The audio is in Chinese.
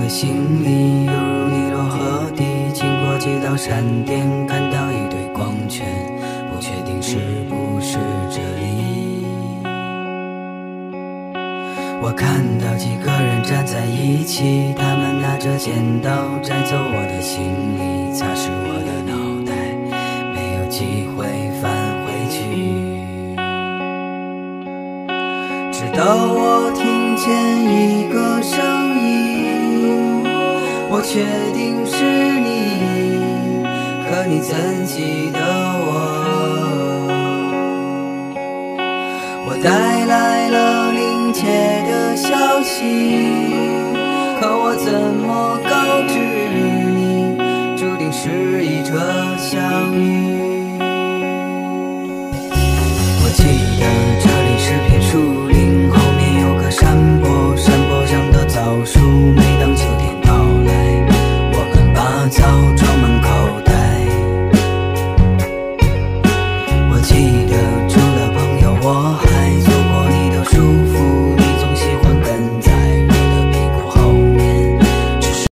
的心里犹如尼罗河底，经过几道闪电，看到一堆光圈，不确定是不是这里。我看到几个人站在一起，他们拿着剪刀摘走我的行李，擦拭我的脑袋，没有机会返回去。直到我听见一个声音，我确定是你，可你怎记得我？我带来了临切的消息，可我怎么告知你，注定是一场